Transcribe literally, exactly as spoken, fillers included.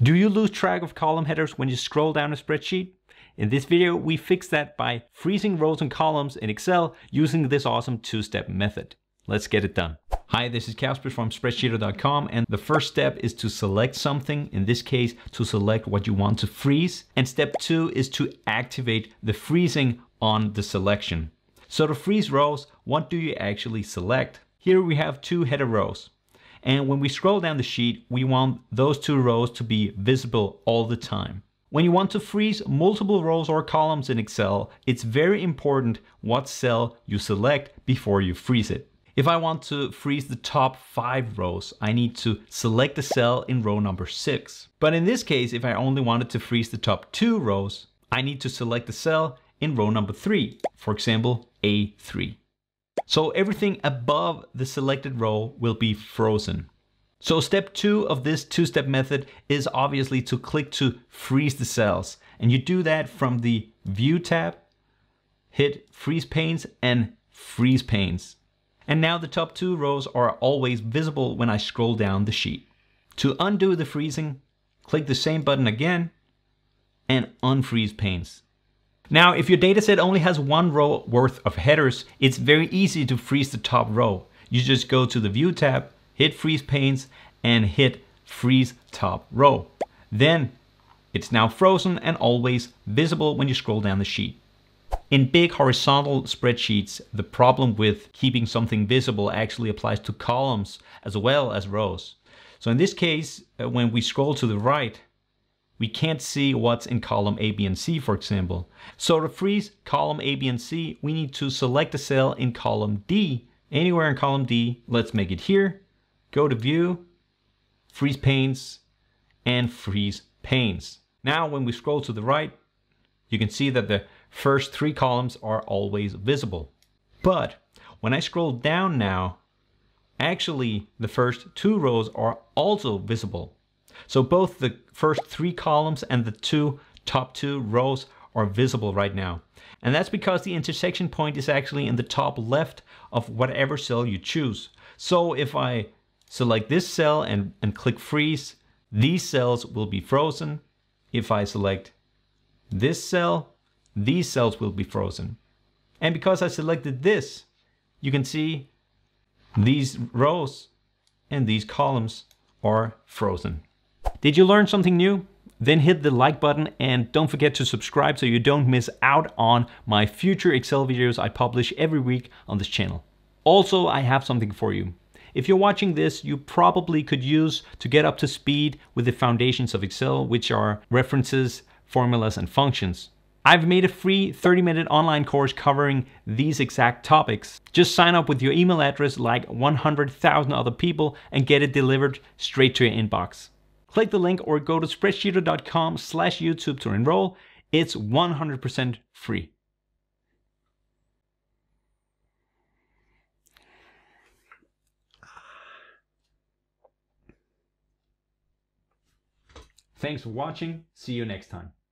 Do you lose track of column headers when you scroll down a spreadsheet? In this video, we fix that by freezing rows and columns in Excel using this awesome two-step method. Let's get it done. Hi, this is Kasper from Spreadsheeter dot com, and the first step is to select something, in this case, to select what you want to freeze. And step two is to activate the freezing on the selection. So to freeze rows, what do you actually select? Here we have two header rows. And when we scroll down the sheet, we want those two rows to be visible all the time. When you want to freeze multiple rows or columns in Excel, it's very important what cell you select before you freeze it. If I want to freeze the top five rows, I need to select the cell in row number six. But in this case, if I only wanted to freeze the top two rows, I need to select the cell in row number three, for example, A three. So everything above the selected row will be frozen. So step two of this two-step method is obviously to click to freeze the cells. And you do that from the View tab, hit Freeze Panes and Freeze Panes. And now the top two rows are always visible when I scroll down the sheet. To undo the freezing, click the same button again and unfreeze panes. Now, if your dataset only has one row worth of headers, it's very easy to freeze the top row. You just go to the View tab, hit Freeze Panes, and hit Freeze Top Row. Then it's now frozen and always visible when you scroll down the sheet. In big horizontal spreadsheets, the problem with keeping something visible actually applies to columns as well as rows. So in this case, when we scroll to the right, we can't see what's in column A, B, and C, for example. So to freeze column A, B, and C, we need to select a cell in column D, anywhere in column D. Let's make it here. Go to View, Freeze Panes, and Freeze Panes. Now, when we scroll to the right, you can see that the first three columns are always visible. But when I scroll down now, actually the first two rows are also visible. So both the first three columns and the two top two rows are visible right now. And that's because the intersection point is actually in the top left of whatever cell you choose. So if I select this cell and, and click freeze, these cells will be frozen. If I select this cell, these cells will be frozen. And because I selected this, you can see these rows and these columns are frozen. Did you learn something new? Then hit the like button and don't forget to subscribe so you don't miss out on my future Excel videos I publish every week on this channel. Also, I have something for you. If you're watching this, you probably could use to get up to speed with the foundations of Excel, which are references, formulas, and functions. I've made a free thirty minute online course covering these exact topics. Just sign up with your email address like one hundred thousand other people and get it delivered straight to your inbox. Click the link or go to Spreadsheeter dot com slash YouTube to enroll. It's one hundred percent free. Thanks for watching. See you next time.